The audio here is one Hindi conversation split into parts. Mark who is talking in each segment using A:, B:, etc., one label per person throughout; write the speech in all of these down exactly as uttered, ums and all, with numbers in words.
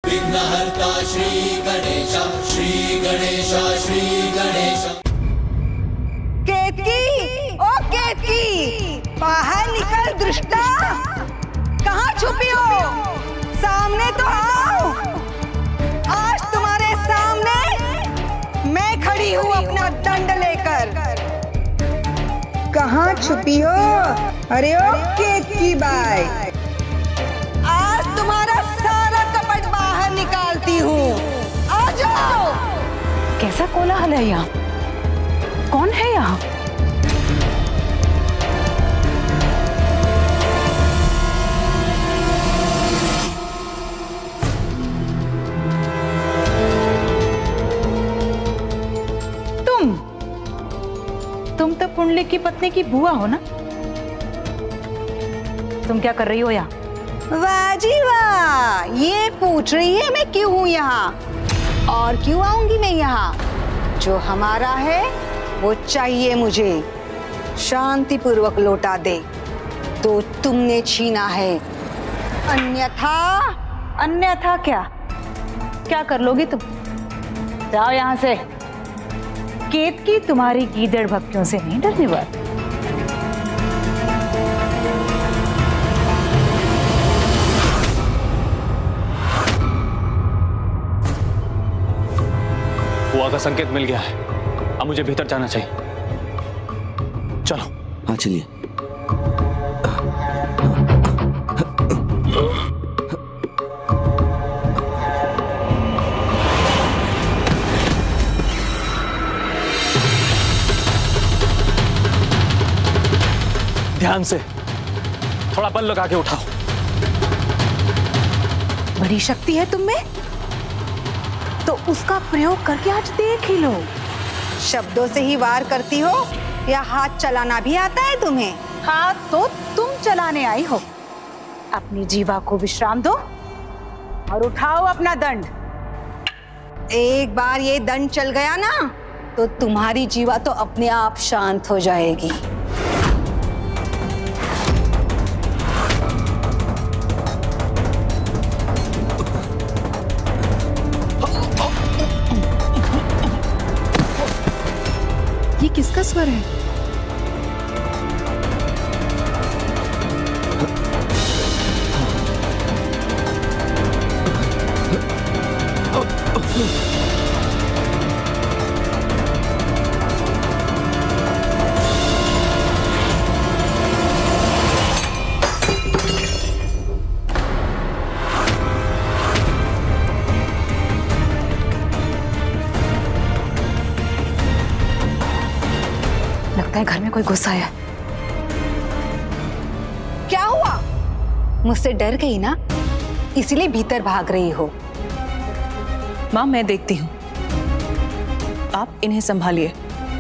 A: विघ्नहर्ता श्री गणेशा श्री गणेशा श्री गणेशा।
B: केतकी, ओ केतकी, बाहर निकल दुष्टा। कहाँ छुपी हो? सामने तो आओ। आज तुम्हारे सामने मैं खड़ी हूँ अपना दंड लेकर। कहाँ छुपी हो? अरे ओ केतकीबाई, आज तुम्हारा सारा कपट बाहर निकालती हूँ। आ जाओ।
C: कैसा कोलाहल है यहाँ? कौन है यहाँ? तुम तुम तो पुंडलिक की पत्नी की बुआ हो ना? तुम क्या कर रही हो यहाँ?
B: वाह जी वाह, ये पूछ रही है मैं क्यों हूँ यहाँ और क्यों आऊंगी मैं यहाँ। जो हमारा है वो चाहिए मुझे, शांति पूर्वक लौटा दे। तो तुमने छीना है, अन्यथा
C: अन्यथा क्या क्या कर लोगी तुम? जाओ यहाँ से। केतकी तुम्हारी गीदड़ भक्तियों से नहीं डरने वाली।
D: बुआ का संकेत मिल गया है, अब मुझे भीतर जाना चाहिए। चलो।
E: हाँ चलिए।
D: ध्यान से, थोड़ा बल लगा के उठाओ।
C: बड़ी शक्ति है तुम में, तो उसका प्रयोग करके आज देख ही लो।
B: शब्दों से ही वार करती हो या हाथ चलाना भी आता है तुम्हें?
C: हाथ तो तुम चलाने आई हो। अपनी जीवा को विश्राम दो और उठाओ अपना दंड।
B: एक बार ये दंड चल गया ना तो तुम्हारी जीवा तो अपने आप शांत हो जाएगी।
C: ये किसका स्वर है? घर में कोई घुसा है।
B: क्या हुआ? मुझसे डर गई ना, इसीलिए भीतर भाग रही हो।
F: माँ मैं देखती हूँ, आप इन्हें संभालिए।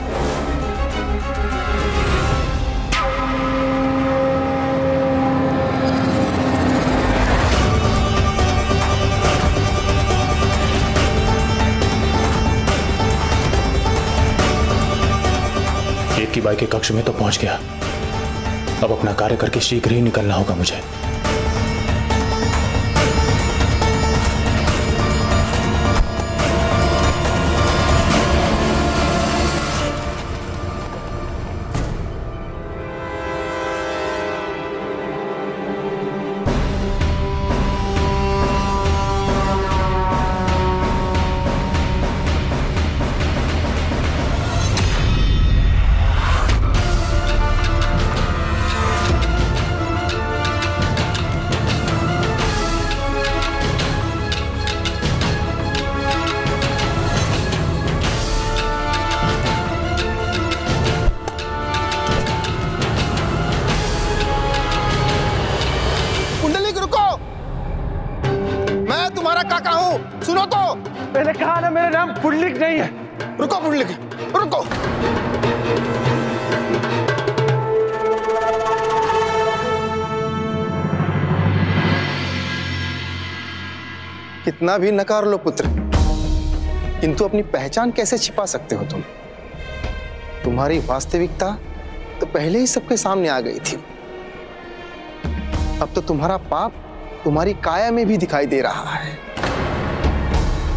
D: केतकीबाई के कक्ष में तो पहुंच गया, अब अपना कार्य करके शीघ्र ही निकलना होगा मुझे।
G: सुनो तो, मैंने कहा ना मेरा नाम पुंडलिक नहीं है। रुको पुंडलिक, रुको। कितना भी नकार लो पुत्र, किंतु अपनी पहचान कैसे छिपा सकते हो तुम? तुम्हारी वास्तविकता तो पहले ही सबके सामने आ गई थी। अब तो तुम्हारा पाप तुम्हारी काया में भी दिखाई दे रहा है।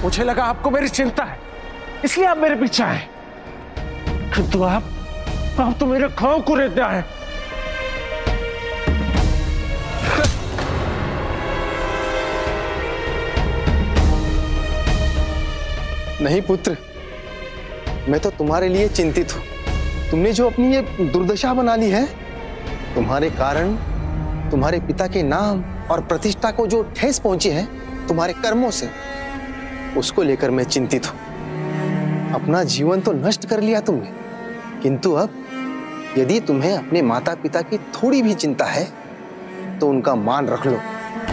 E: मुझे लगा आपको मेरी चिंता है, इसलिए आप मेरे पीछे आए, किंतु आप आप तो मेरे खाओ को रहते आए।
G: नहीं पुत्र, मैं तो तुम्हारे लिए चिंतित हूं। तुमने जो अपनी ये दुर्दशा बना ली है, तुम्हारे कारण तुम्हारे पिता के नाम और प्रतिष्ठा को जो ठेस पहुंची है तुम्हारे कर्मों से, उसको लेकर मैं चिंतित हूं। अपना जीवन तो नष्ट कर लिया तुमने, किंतु अब यदि तुम्हें अपने माता पिता की थोड़ी भी चिंता है तो उनका मान रख लो।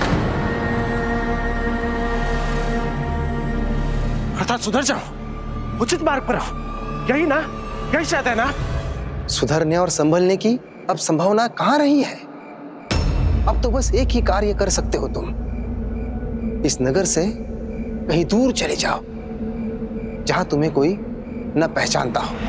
E: अर्थात सुधर जाओ, उचित मार्ग पर आओ, यही ना, यही चाहते हैं ना?
G: सुधरने और संभलने की अब संभावना कहां रही है? अब तो बस एक ही कार्य कर सकते हो तुम, इस नगर से कहीं दूर चले जाओ जहां तुम्हें कोई न पहचानता हो।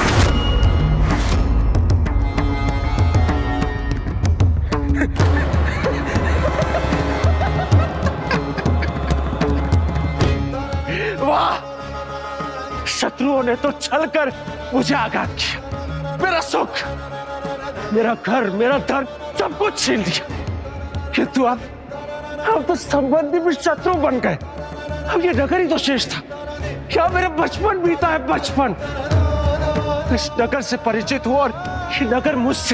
E: वाह, शत्रुओं ने तो छलकर मुझे आघात किया, मेरा सुख, मेरा घर, मेरा धन सब कुछ छीन लिया, किंतु अब अब तो संबंधी भी शत्रु बन गए। अब ये नगर ही तो शेष था। क्या मेरा बचपन बीता है, बचपन। इस नगर से परिचित हूं और ये नगर मुझसे,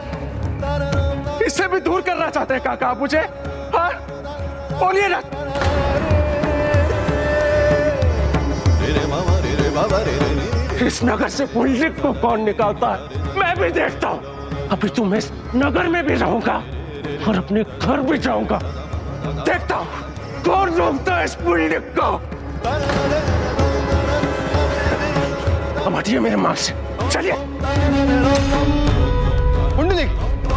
E: इसे भी दूर करना चाहते हैं काका आप मुझे? हाँ, बोलिए ना। इस नगर से पुंडलिक को कौन निकालता है मैं भी देखता हूं। अभी तो मैं इस नगर में भी रहूंगा और अपने घर भी जाऊंगा, देखता हूं कौन रोकता है इस पुंडलिक को। अब हटिए मेरे मार्ग से, चलिए।
G: पुंडलिक,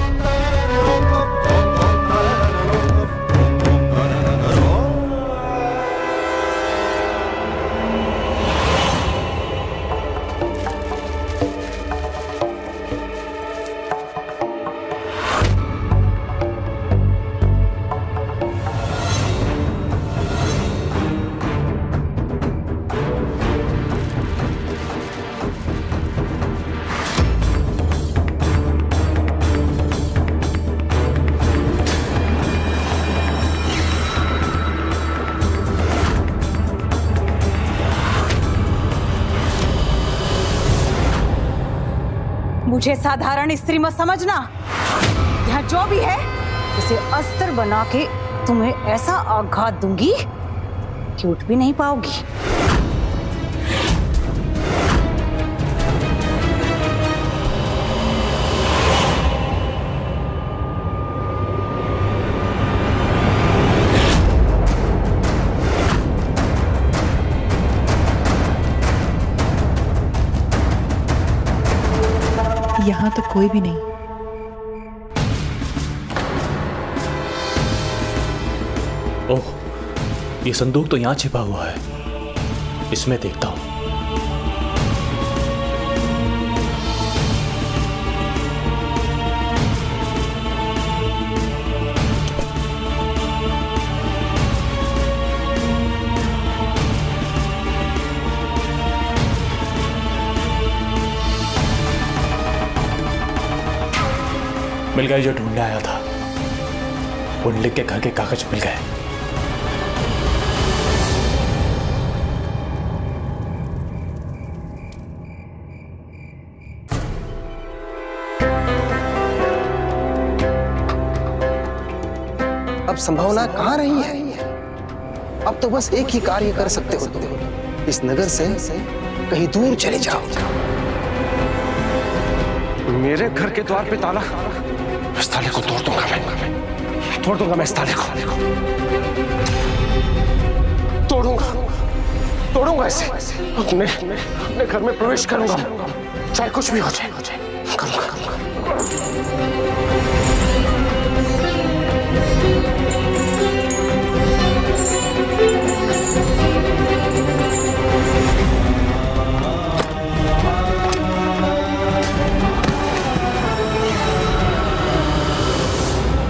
B: मुझे साधारण स्त्री मत समझना। यहाँ जो भी है उसे अस्त्र बना के तुम्हें ऐसा आघात दूंगी कि उठ भी नहीं पाओगी।
F: यहाँ तो कोई भी नहीं।
D: ओह, ये संदूक तो यहाँ छिपा हुआ है, इसमें देखता हूं। मिल गए जो ढूंढने आया था। पुंडलिक के घर के कागज मिल गए।
G: अब संभावना कहां रही है? अब तो बस एक ही कार्य कर सकते हो तुम, इस नगर से कहीं दूर चले जाओ।
E: मेरे घर के द्वार पे ताला, इस ताले को तोड़ दूंगा मैं, तोड़ दूंगा मैं इस ताले को, तोड़ूंगा, तोड़ूंगा इसे, अपने अपने घर में प्रवेश करूंगा, चाहे कुछ भी हो जाए, करूंगा, करूंगा।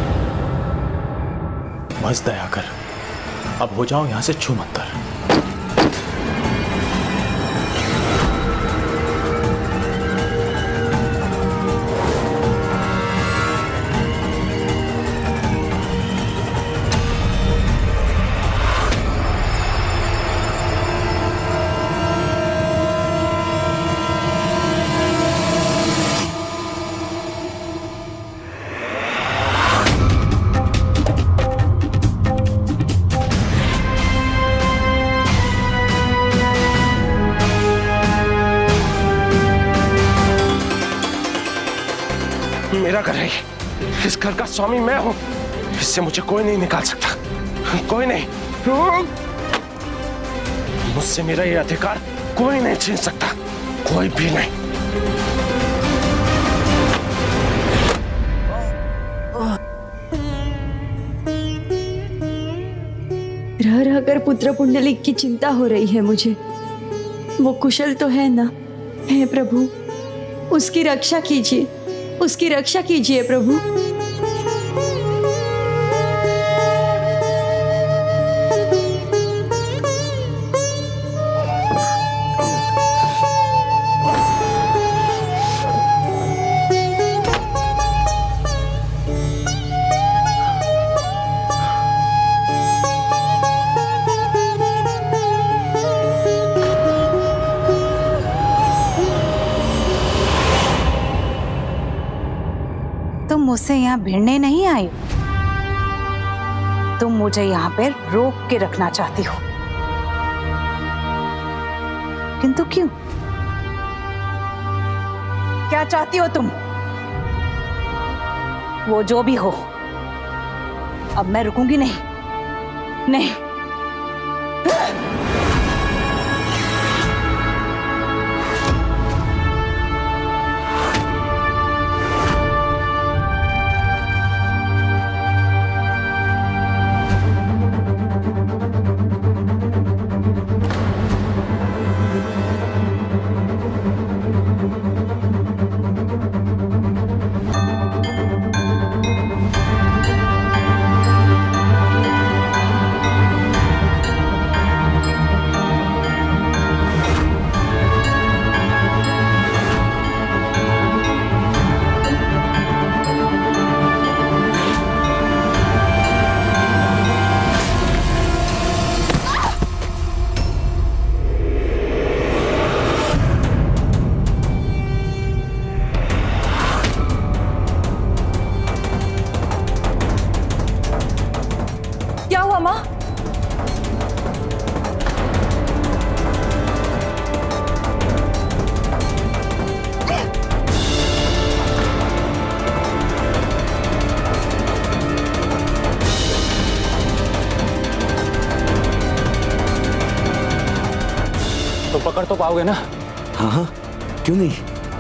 D: बस दया कर, अब हो जाओ यहां से छूमंतर।
E: मेरा घर है, इस घर का स्वामी मैं हूं, इससे मुझे कोई नहीं निकाल सकता, कोई नहीं। मुझसे मेरा ये अधिकार कोई नहीं छीन सकता, कोई भी नहीं।
H: रह रह कर पुत्र पुंडलिक की चिंता हो रही है मुझे। वो कुशल तो है ना? हे प्रभु, उसकी रक्षा कीजिए, उसकी रक्षा कीजिए प्रभु।
C: मुझसे यहाँ भिड़ने नहीं आई, तुम मुझे यहाँ पे रोक के रखना चाहती हो, किंतु क्यों? क्या चाहती हो तुम? वो जो भी हो, अब मैं रुकूंगी नहीं, नहीं।
D: पकड़ तो पाओगे ना?
I: हाँ हाँ, क्यों नहीं।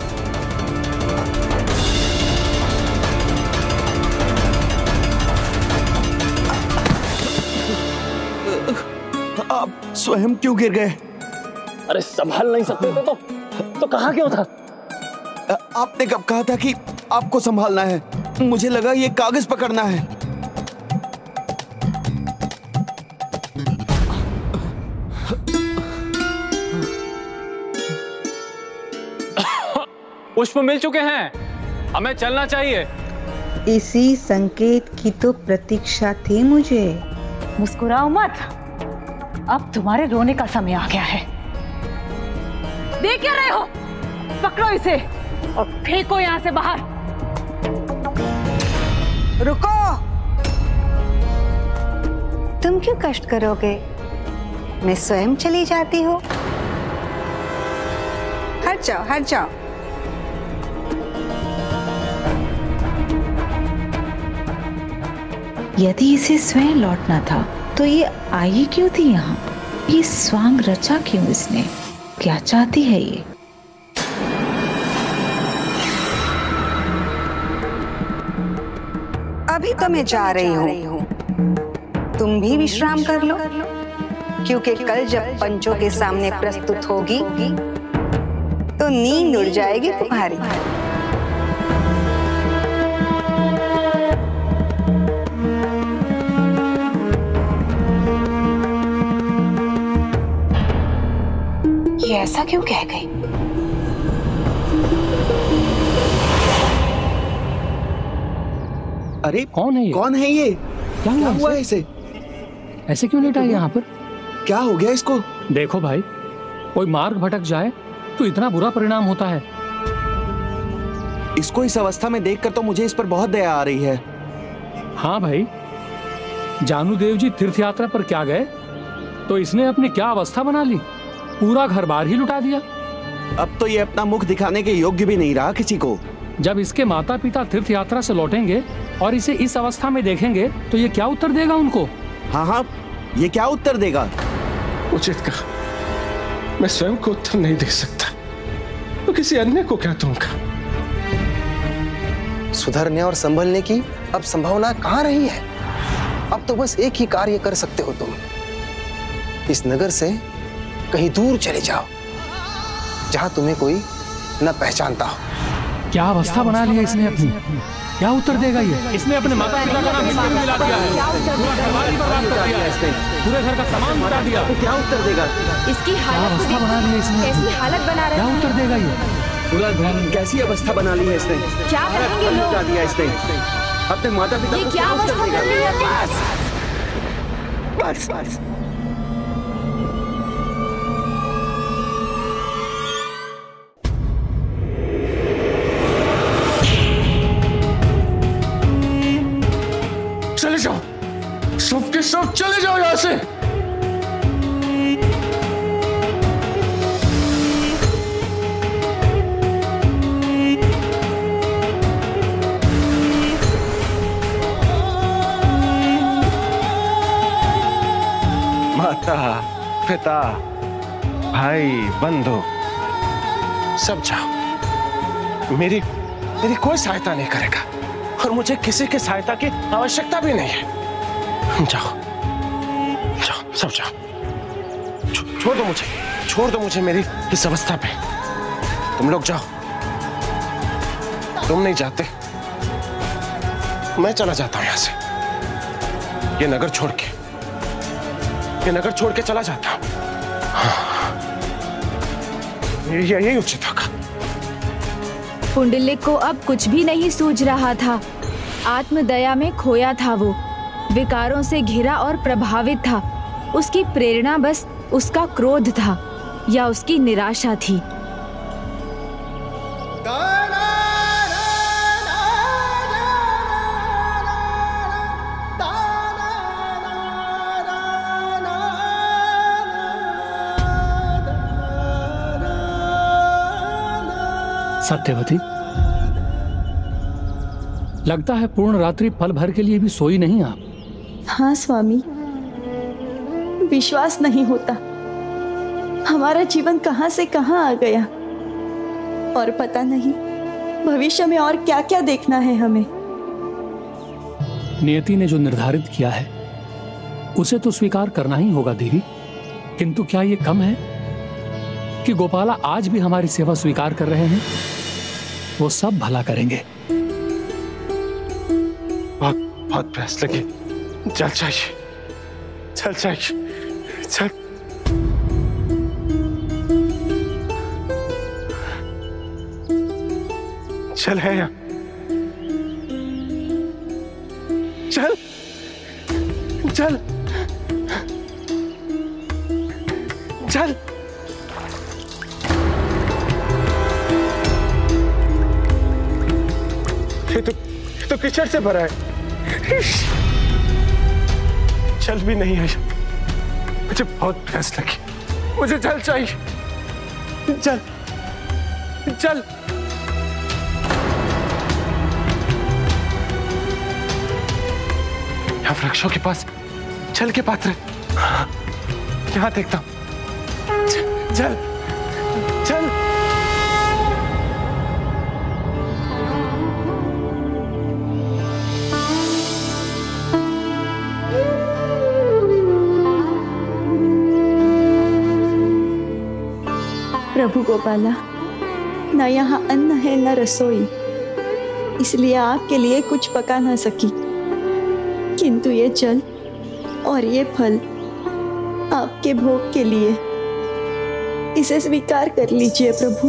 I: आप स्वयं क्यों गिर गए?
D: अरे संभाल नहीं सकते थे तो तो कहाँ क्यों था?
I: आपने कब कहा था कि आपको संभालना है? मुझे लगा ये कागज पकड़ना है।
D: पुष्प मिल चुके हैं, हमें चलना चाहिए।
B: इसी संकेत की तो प्रतीक्षा थी मुझे।
C: मुस्कुराओ मत, अब तुम्हारे रोने का समय आ गया है। देख क्या रहे हो? पकड़ो इसे और फेंको यहां से बाहर।
B: रुको, तुम क्यों कष्ट करोगे? मैं स्वयं चली जाती हूँ। हट जाओ, हट जाओ।
F: यदि इसे स्वयं लौटना था तो ये आई क्यों थी यहाँ? ये स्वांग रचा क्यों इसने? क्या चाहती है ये?
B: अभी तो मैं जा रही हूँ, तुम भी विश्राम कर लो, क्योंकि कल जब पंचों के सामने प्रस्तुत होगी तो नींद उड़ जाएगी तुम्हारी।
F: ये ऐसा क्यों कह गई?
I: अरे
J: कौन है ये?
I: कौन है ये?
J: क्या,
I: क्या हुआ है इसे?
J: ऐसे क्यों लेटा है यहाँ पर?
I: क्या हो गया इसको?
J: देखो भाई, कोई मार्ग भटक जाए तो इतना बुरा परिणाम होता है।
I: इसको इस अवस्था में देखकर तो मुझे इस पर बहुत दया आ रही है।
J: हाँ भाई, जानुदेव जी तीर्थ यात्रा पर क्या गए तो इसने अपनी क्या अवस्था बना ली, पूरा घर बार ही लुटा दिया।
I: अब तो ये अपना मुख दिखाने के योग्य भी नहीं रहा किसी को।
J: जब इसके माता पिता तीर्थ यात्रा से लौटेंगे और इसे इस अवस्था में देखेंगे तो ये क्या उत्तर देगा उनको?
I: हाँ हाँ, ये क्या उत्तर देगा?
E: उचित कहा, मैं स्वयं को उत्तर नहीं दे सकता तो किसी अन्य को क्या दूंगा?
G: सुधरने और संभलने की अब संभावना कहाँ रही है? अब तो बस एक ही कार्य कर सकते हो तुम, इस नगर से कहीं दूर चले जाओ जहां तुम्हें कोई न पहचानता हो।
J: क्या अवस्था बना लिया इसने अपनी? क्या उत्तर देगा ये? इसने अपने माता पिता का नाम मिट्टी में मिला दिया है, पूरा घर ही बर्बाद कर दिया है, पूरे घर का सामान मिटा दिया।
I: तो क्या उत्तर देगा?
H: इसकी हालत
J: अवस्था बना ली है इसने,
H: कैसी हालत बना रहा है?
J: क्या उत्तर देगा ये?
I: पूरा घर कैसी अवस्था बना ली है इसने?
H: क्या करेंगे लोग?
I: मिटा दिया इसने अपने माता पिता
H: ये
I: को।
H: क्या अवस्था कर ली है?
I: बस बस
E: चले जाओ, सब के सब चले जाओ यहां से। माता पिता भाई बंधु सब जाओ, मेरी मेरी कोई सहायता नहीं करेगा और मुझे किसी की सहायता की आवश्यकता भी नहीं है। जाओ जाओ सब जाओ, छो, छोड़ दो मुझे, छोड़ दो मुझे मेरी इस अवस्था पे। तुम लोग जाओ, तुम नहीं जाते मैं चला जाता हूं यहां से, ये नगर छोड़ के, ये नगर छोड़ के चला जाता हूं। ये यही उचित होगा।
K: पुंडलिक को अब कुछ भी नहीं सूझ रहा था। आत्मदया में खोया था वो, विकारों से घिरा और प्रभावित था। उसकी प्रेरणा बस उसका क्रोध था या उसकी निराशा थी।
J: सत्यवती, लगता है पूर्ण रात्रि पल भर के लिए भी सोई नहीं आप।
H: हाँ स्वामी, विश्वास नहीं होता, हमारा जीवन कहां से कहां आ गया और पता नहीं भविष्य में और क्या क्या देखना है हमें।
J: नियति ने जो निर्धारित किया है उसे तो स्वीकार करना ही होगा देवी, किंतु क्या ये कम है कि गोपाला आज भी हमारी सेवा स्वीकार कर रहे हैं? वो सब भला करेंगे।
E: बहुत बहुत प्यास लगी, चल चाहिए, चल चाहिए, चल। चल है या चल चल चल। ये तो ये तो कीचड़ से भरा है, चल भी नहीं है। मुझे बहुत प्यास लगी, मुझे जल चाहिए, जल जल। यहाँ वृक्षों के पास जल के पात्र, यहाँ देखता हूं, जल जल।
H: प्रभु गोपाला, न यहाँ अन्न है न रसोई, इसलिए आपके लिए कुछ पका ना सकी, किंतु ये जल और ये फल आपके भोग के लिए, इसे स्वीकार कर लीजिए प्रभु।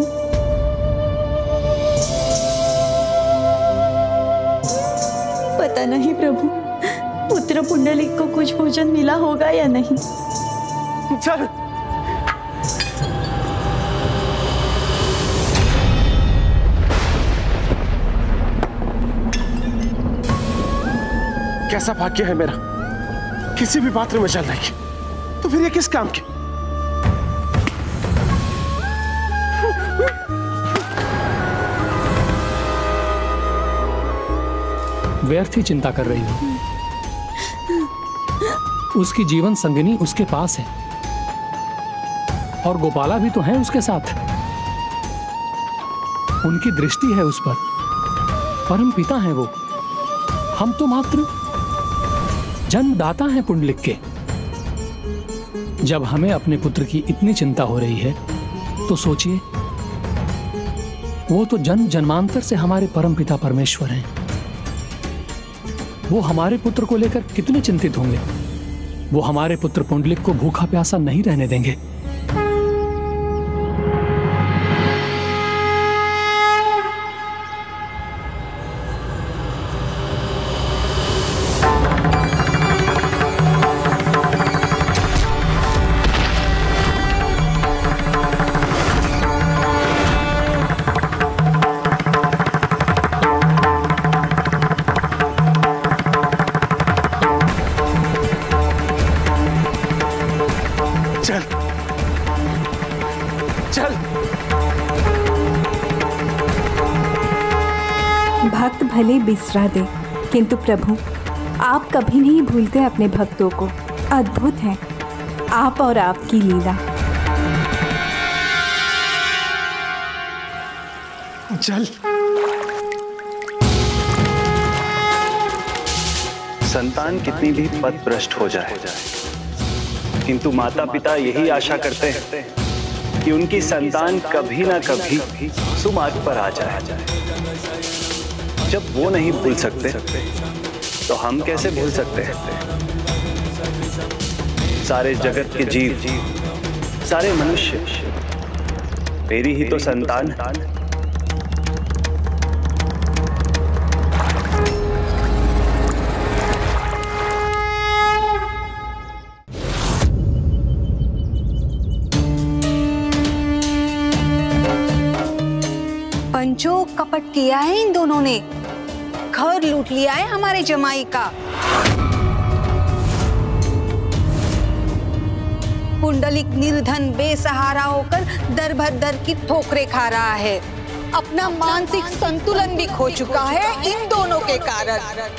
H: पता नहीं प्रभु, पुत्र पुंडलिक को कुछ भोजन मिला होगा या नहीं।
E: चल कैसा भाग्य है मेरा, किसी भी पात्र में चल रही है, तो फिर ये किस काम की?
J: व्यर्थ ही चिंता कर रही हो। उसकी जीवन संगिनी उसके पास है और गोपाला भी तो है उसके साथ। उनकी दृष्टि है उस पर, परम पिता हैं वो। हम तो मात्र जन्मदाता हैं पुंडलिक के। जब हमें अपने पुत्र की इतनी चिंता हो रही है तो सोचिए, वो तो जन्म जन्मांतर से हमारे परम पिता परमेश्वर हैं। वो हमारे पुत्र को लेकर कितने चिंतित होंगे। वो हमारे पुत्र पुंडलिक को भूखा प्यासा नहीं रहने देंगे।
L: भले बिसरा दे, किंतु प्रभु आप कभी नहीं भूलते अपने भक्तों को। अद्भुत है आप और आपकी लीला।
I: चल।
M: संतान कितनी भी पथ भ्रष्ट हो जाए, किंतु माता पिता यही आशा करते हैं कि उनकी संतान कभी ना कभी सुमार्ग पर आ जाए। जब वो नहीं भूल सकते तो हम कैसे भूल सकते हैं? सारे जगत के जीव, सारे मनुष्य मेरी ही तो संतान।
B: पंचो कपट किया है इन दोनों ने, घर लूट लिया है हमारे जमाई का। पुंडलिक निर्धन बेसहारा होकर दर भर दर की ठोकरें खा रहा है। अपना मानसिक संतुलन भी खो चुका है इन दोनों के कारण।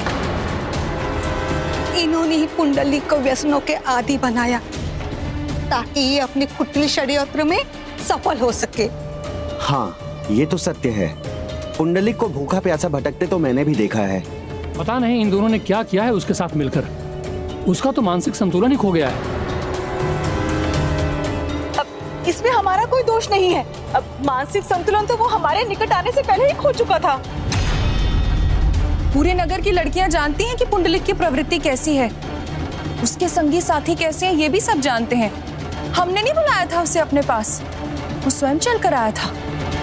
B: इन्होंने ही पुंडलिक को व्यसनों के आदी बनाया ताकि ये अपने कुटिल षड्यंत्र में सफल हो सके।
I: हाँ, ये तो सत्य है। पुंडलिक को भूखा प्यासा भटकते तो मैंने भी देखा है।
J: पता नहीं इन दोनों ने क्या किया है उसके साथ मिलकर। उसका तो मानसिक संतुलन ही खो गया है।
C: अब इसमें हमारा कोई दोष नहीं है। अब मानसिक संतुलन तो वो हमारे निकट आने से पहले ही खो चुका था।
N: पूरे नगर की लड़कियां जानती हैं कि पुंडलिक की प्रवृत्ति कैसी है, उसके संगी साथी कैसे हैं, ये भी सब जानते हैं। हमने नहीं बुलाया था उसे अपने पास, वो स्वयं चल कर आया था।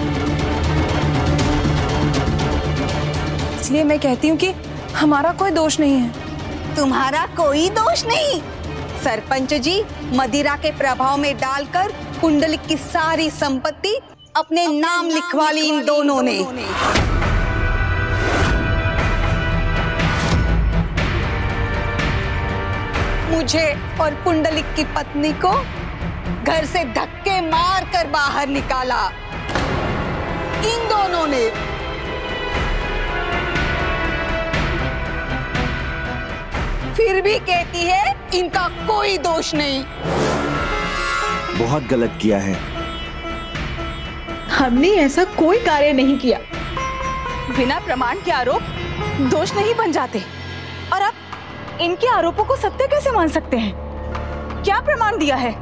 N: इसलिए मैं कहती हूँ कि हमारा कोई दोष नहीं है।
B: तुम्हारा कोई दोष नहीं। सरपंच जी मदिरा के प्रभाव में डालकर पुंडलिक की सारी संपत्ति अपने नाम लिखवा ली इन दोनों ने। मुझे और पुंडलिक की पत्नी को घर से धक्के मार कर बाहर निकाला इन दोनों ने। फिर भी कहती है इनका कोई दोष नहीं।
I: बहुत गलत किया है।
C: हमने ऐसा कोई कार्य नहीं किया। बिना प्रमाण के आरोप दोष नहीं बन जाते। और आप इनके आरोपों को सत्य कैसे मान सकते हैं? क्या प्रमाण दिया है?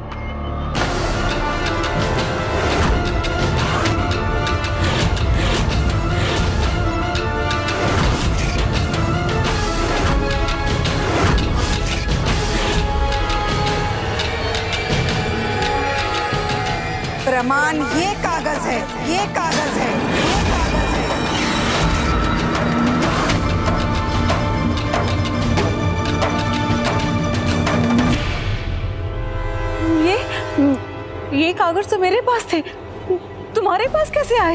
B: प्रमाण ये कागज है, ये कागज है, ये कागज है।
C: ये ये कागज तो मेरे पास थे, तुम्हारे पास कैसे आए?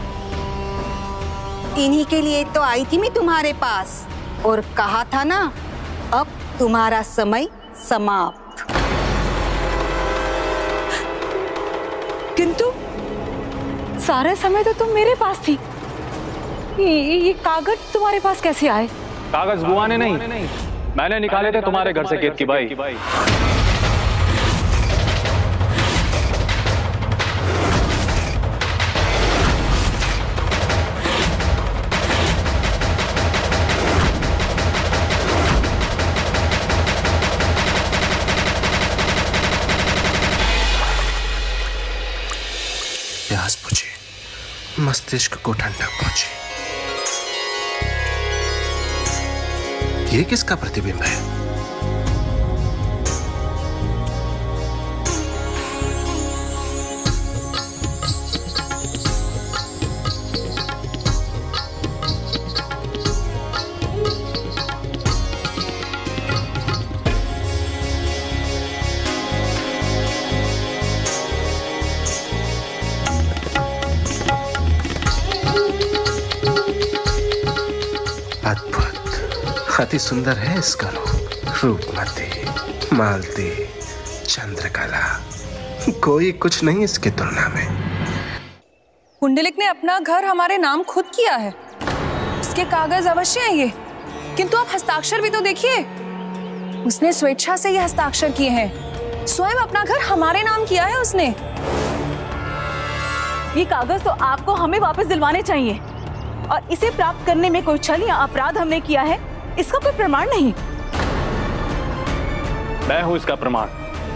B: इन्हीं के लिए तो आई थी मैं तुम्हारे पास और कहा था ना, अब तुम्हारा समय समाप्त।
C: किंतु सारे समय तो तुम मेरे पास थी। ये, ये कागज तुम्हारे पास कैसे आए?
O: कागज बुआ ने नहीं, मैंने निकाले थे तुम्हारे घर से केतकीबाई।
P: प्यास बुझी, मस्तिष्क को ठंडक पहुंची। ये किसका प्रतिबिंब है? अति सुंदर है इसका रूप, रूपमती, मालती, चंद्रकला, कोई कुछ नहीं इसकी तुलना में।
N: पुंडलिक ने अपना घर हमारे नाम खुद किया है, उसके कागज अवश्य हैं ये, किंतु आप हस्ताक्षर भी तो देखिए, उसने स्वेच्छा से ये हस्ताक्षर किए हैं, स्वयं अपना घर हमारे नाम किया है उसने।
C: ये कागज तो आपको हमें वापस दिलवाने चाहिए, और इसे प्राप्त करने में कोई छल या अपराध हमने किया है इसका कोई प्रमाण नहीं।
O: मैं हूं इसका प्रमाण।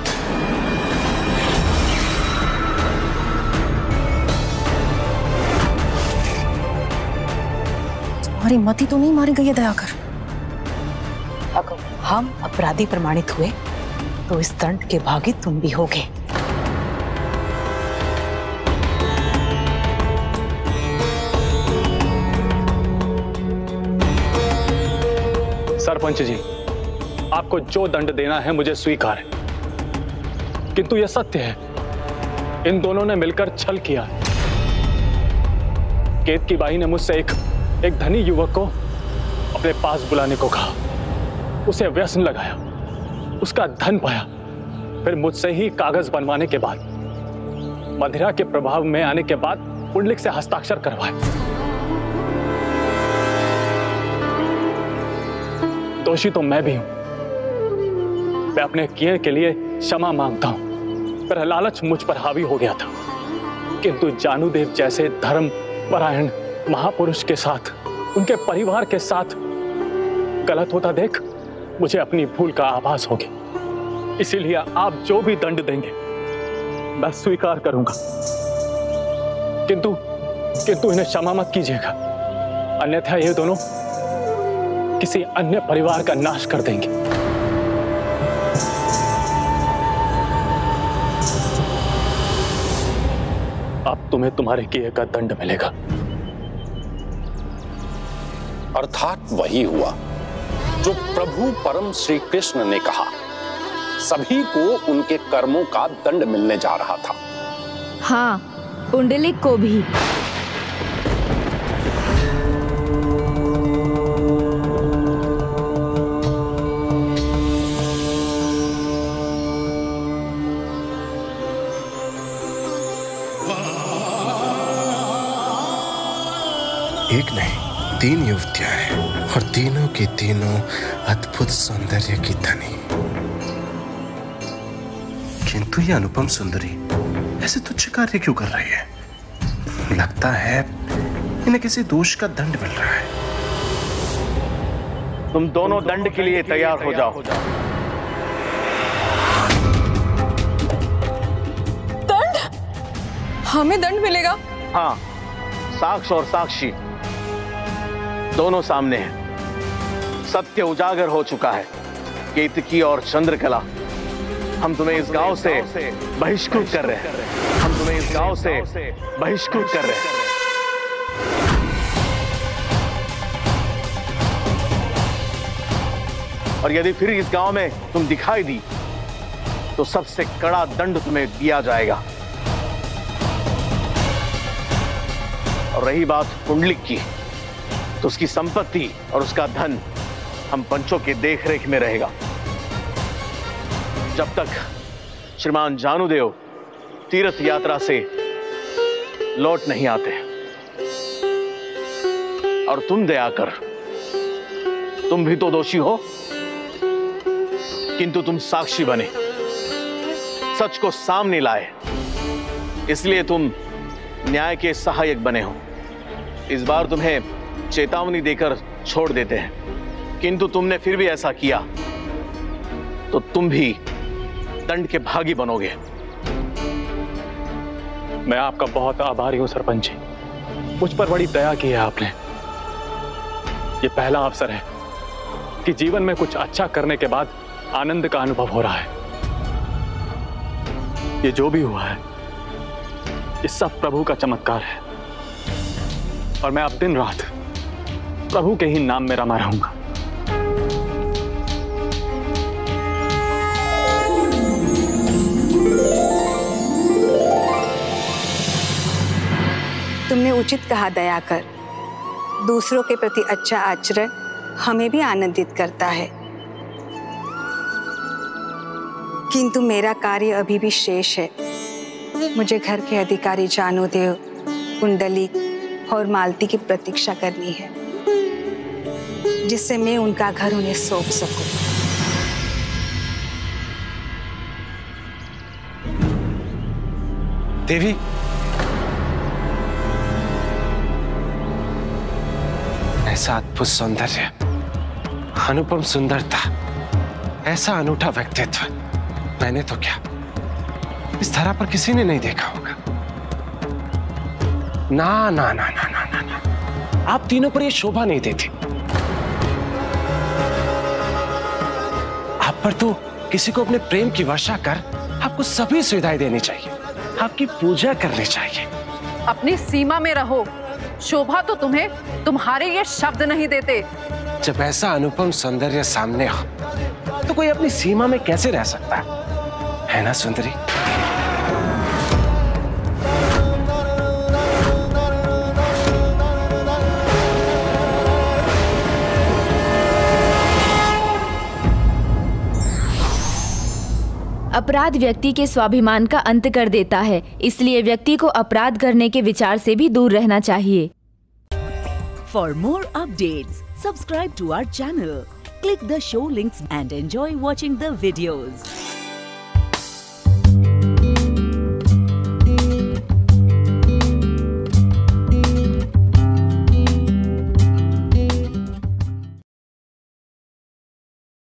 N: तुम्हारी मति तो नहीं मारी गई है दयाकर।
F: अगर हम अपराधी प्रमाणित हुए तो इस दंड के भागी तुम भी होगे।
O: सरपंच जी, आपको जो दंड देना है मुझे स्वीकार है, किंतु यह सत्य है, इन दोनों ने मिलकर छल किया है। केतकीबाई ने मुझसे एक एक धनी युवक को अपने पास बुलाने को कहा, उसे व्यसन लगाया, उसका धन पाया, फिर मुझसे ही कागज बनवाने के बाद, मदिरा के प्रभाव में आने के बाद पुंडलिक से हस्ताक्षर करवाए। दोषी तो मैं भी हूं, मैं अपने किए के लिए क्षमा मांगता हूं, पर लालच मुझ पर हावी हो गया था, किंतु जानुदेव जैसे धर्म परायण महापुरुष के साथ, उनके परिवार के साथ गलत होता देख मुझे अपनी भूल का आभास हो गया। इसीलिए आप जो भी दंड देंगे मैं स्वीकार करूंगा, किंतु किंतु इन्हें क्षमा मत कीजिएगा, अन्यथा ये दोनों किसी अन्य परिवार का नाश कर देंगे। अब तुम्हें तुम्हारे किए का दंड मिलेगा।
Q: अर्थात वही हुआ जो प्रभु परम श्री कृष्ण ने कहा, सभी को उनके कर्मों का दंड मिलने जा रहा था।
K: हाँ, पुंडलिक को भी।
P: एक नहीं, तीन युवतियां हैं और तीनों की तीनों अद्भुत सौंदर्य की धनी, किंतु ये अनुपम सुंदरी ऐसे तुच्छ कार्य क्यों कर रही है? लगता है इन्हें किसी दोष का दंड मिल रहा है।
E: तुम दोनों दंड के लिए तैयार हो जाओ।
N: दंड? हमें दंड मिलेगा?
E: हाँ, साक्ष और साक्षी दोनों सामने हैं। सत्य उजागर हो चुका है। केतकी और चंद्रकला, हम तुम्हें इस गांव से बहिष्कृत कर रहे हैं। हम तुम्हें इस गांव से बहिष्कृत कर रहे हैं। और यदि फिर इस गांव में तुम दिखाई दी तो सबसे कड़ा दंड तुम्हें दिया जाएगा। और रही बात पुंडलिक की, तो उसकी संपत्ति और उसका धन हम पंचों के देखरेख में रहेगा, जब तक श्रीमान जानुदेव तीर्थ यात्रा से लौट नहीं आते। और तुम दयाकर,
G: तुम भी तो दोषी हो, किंतु तुम साक्षी बने, सच को सामने लाए, इसलिए तुम न्याय के सहायक बने हो। इस बार तुम्हें चेतावनी देकर छोड़ देते हैं, किंतु तुमने फिर भी ऐसा किया तो तुम भी दंड के भागी बनोगे।
O: मैं आपका बहुत आभारी हूं सरपंच जी, मुझ पर बड़ी दया की है आपने। ये पहला अवसर है कि जीवन में कुछ अच्छा करने के बाद आनंद का अनुभव हो रहा है। ये जो भी हुआ है ये सब प्रभु का चमत्कार है, और मैं अब दिन रात प्रभु के ही नाम में रमा रहूंगा।
B: तुमने उचित कहा दयाकर, दूसरों के प्रति अच्छा आचरण हमें भी आनंदित करता है, किंतु मेरा कार्य अभी भी शेष है। मुझे घर के अधिकारी जानूदेव, पुंडलिक और मालती की प्रतीक्षा करनी है, जिससे मैं उनका घर उन्हें सौंप सकूं।
P: देवी, ऐसा अद्भुत सौंदर्य, अनुपम सुंदरता, ऐसा अनूठा व्यक्तित्व मैंने तो क्या इस धरा पर किसी ने नहीं देखा होगा। ना ना ना ना ना ना ना, आप तीनों पर यह शोभा नहीं देती। आप पर तो किसी को अपने प्रेम की वर्षा कर आपको सभी सुविधाएं देनी चाहिए, आपकी पूजा करनी चाहिए।
R: अपनी सीमा में रहो, शोभा तो तुम्हें तुम्हारे ये शब्द नहीं देते।
P: जब ऐसा अनुपम सौंदर्य सामने हो तो कोई अपनी सीमा में कैसे रह सकता है, है ना सुंदरी?
K: अपराध व्यक्ति के स्वाभिमान का अंत कर देता है, इसलिए व्यक्ति को अपराध करने के विचार से भी दूर रहना चाहिए।
S: For more updates, subscribe to our channel, click the show links and enjoy watching the videos.